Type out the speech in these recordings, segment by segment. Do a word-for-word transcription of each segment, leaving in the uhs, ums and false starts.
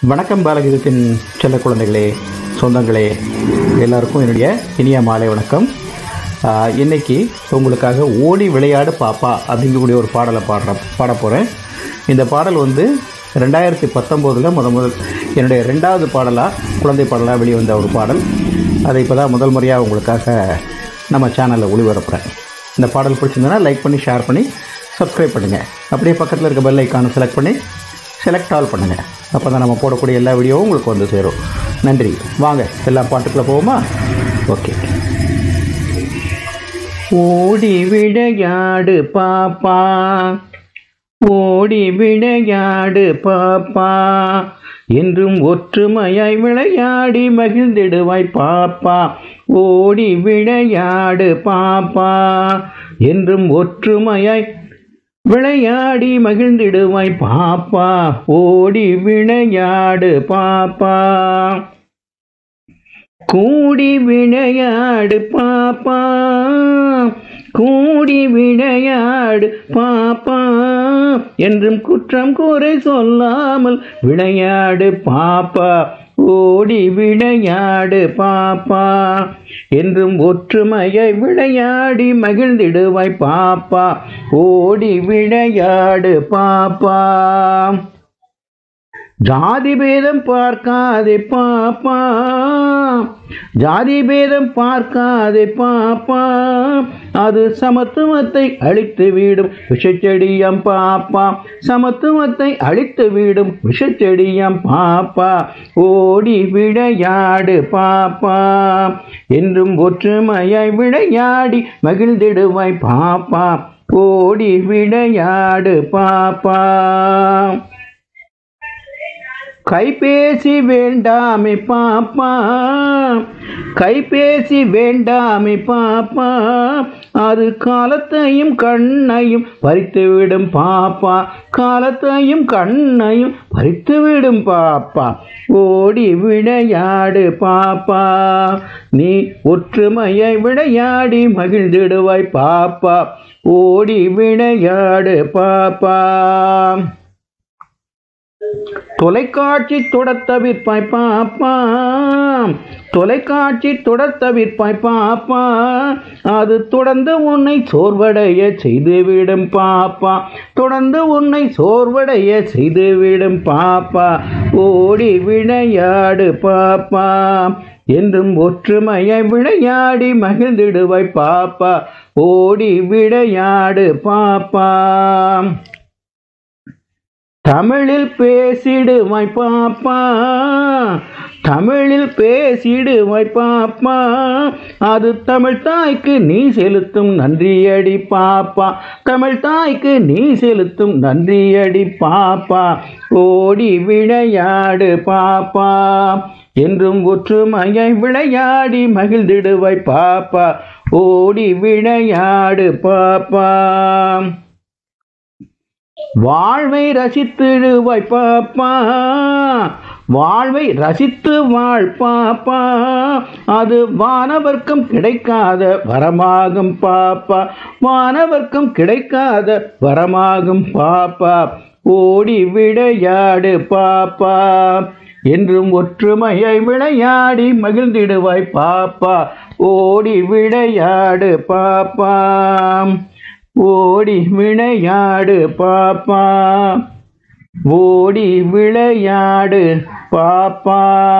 வணக்கம் பாலகீதத்தின் செல்ல குழந்தைகளே, சொந்தங்களே, எல்லாருக்கும் என்னுடைய இனிய மாலை வணக்கம். இன்றைக்கி உங்களுக்காக ஓடி விளையாடு பாப்பா அப்படிங்கக்கூடிய ஒரு பாடலை பாடுற பாட போகிறேன். இந்த பாடல் வந்து ரெண்டாயிரத்தி பத்தொம்போதில் முத முதல் என்னுடைய ரெண்டாவது பாடலாக குழந்தை பாடலாக வெளிவந்த ஒரு பாடல். அதை இப்போ தான் முதல் முறையாக உங்களுக்காக நம்ம சேனலில் ஒளிபரப்புகிறேன். இந்த பாடல் பிடிச்சிருந்ததுன்னா லைக் பண்ணி, ஷேர் பண்ணி, சப்ஸ்கிரைப் பண்ணுங்கள். அப்படியே பக்கத்தில் இருக்க பெல் ஐக்கானை செலக்ட் பண்ணி செலக்ட் ஆல் பண்ணுங்கள். அப்போ தான் நம்ம போடக்கூடிய எல்லா வீடியோவும் உங்களுக்கு வந்து சேரும். நன்றி. வாங்க எல்லா பாட்டுக்குள்ளே போவோமா? ஓகே. ஓடி விளையாடு பாப்பா, ஓடி விளையாடு பாப்பா, என்றும் ஒற்றுமையாய் விளையாடி மகிழ்ந்திடுவாய் பாப்பா. ஓடி விளையாடு பாப்பா, என்றும் ஒற்றுமையாய் விளையாடி மகிழ்ந்திடுவாய் பாப்பா. ஓடி விளையாடு பாப்பா, கூடி விளையாடு பாப்பா, கூடி விளையாடு பாப்பா, என்றும் குற்றம் குறை சொல்லாமல் விளையாடு பாப்பா. ஓடி விளையாடு பாப்பா, என்றும் ஒற்றுமையை விளையாடி மகிழ்ந்திடுவாய் பாப்பா. ஓடி விளையாடு பாப்பா, ஜாதி பேதம் பார்க்காதே பாப்பா, ஜாதி பேதம் பார்க்காதே பாப்பா, அது சமத்துவத்தை அழித்து விடும் விஷச்செடியம் பாப்பா. சமத்துவத்தை அழித்து விடும் விஷச்செடியம் பாப்பா. ஓடி விளையாடு பாப்பா, என்றும் ஒற்றுமையாய் விளையாடி மகிழ்ந்திடுவாய் பாப்பா. ஓடி விளையாடு பாப்பா, கைபேசி வேண்டாமே பாப்பா, கைபேசி வேண்டாமே பாப்பா, அது காலத்தையும் கண்ணையும் பறித்துவிடும் பாப்பா. காலத்தையும் கண்ணையும் பறித்துவிடும் பாப்பா. ஓடி விளையாடு பாப்பா, நீ ஒற்றுமையை விளையாடி மகிழ்ந்திடுவாய் பாப்பா. ஓடி விளையாடு பாப்பா, தொலைக்காட்சி தொடர் தவிர்ப்பாய் பாப்பா, தொலைக்காட்சி தொடர் தவிர்ப்பாய் பாப்பா, அது தொடர்ந்து உன்னை சோர்வடைய செய்துவிடும் பாப்பா. தொடர்ந்து உன்னை சோர்வடைய செய்துவிடும் பாப்பா. ஓடி விளையாடு பாப்பா, என்றும் ஒற்றுமையை விளையாடி மகிழ்ந்திடுவாய் பாப்பா. ஓடி விளையாடு பாப்பா, தமிழில் பேசிடுவாய் பாப்பா, தமிழில் பேசிடுவாய் பாப்பா, அது தமிழ் தாய்க்கு நீ செலுத்தும் நன்றியடி பாப்பா. தமிழ் தாய்க்கு நீ செலுத்தும் நன்றியடி பாப்பா. ஓடி விளையாடு பாப்பா, என்றும் ஒற்றுமையை விளையாடி மகிழ்ந்திடுவாய் பாப்பா. ஓடி விளையாடு பாப்பா, வாழ்வை ரசித்திடுவாய் பாப்பா, வாழ்வை ரசித்து வாழ் பாப்பா, அது வானவர்க்கம் கிடைக்காத வரமாகும் பாப்பா. வானவர்க்கம் கிடைக்காத வரமாகும் பாப்பா. ஓடி விளையாடு பாப்பா, என்றும் ஒற்றுமையை விளையாடி மகிழ்ந்திடுவாய் பாப்பா. ஓடி விளையாடு பாப்பா, ஓடி விளையாடு பாப்பா, ஓடி விளையாடு பாப்பா.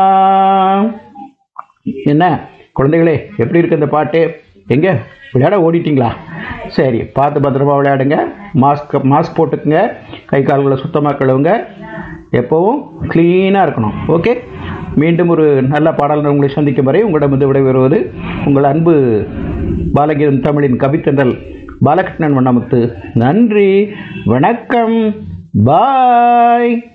என்ன குழந்தைகளே, எப்படி இருக்கு இந்த பாட்டு? எங்கே விளையாட ஓடிட்டிங்களா? சரி, பார்த்து பத்திரமா விளையாடுங்க. மாஸ்க் மாஸ்க் போட்டுக்குங்க. கை கால்களை சுத்தமாக கழுவுங்க. எப்போவும் க்ளீனாக இருக்கணும். ஓகே. மீண்டும் ஒரு நல்ல பாடல் உங்களை சந்திக்கும் வரை உங்களிடமிருந்து விடைபெறுவது உங்கள் அன்பு பாலகீதம் தமிழின் கவித்தன்றல் பாலகிருஷ்ணன் வண்ணமுத்து. நன்றி, வணக்கம், பாய்.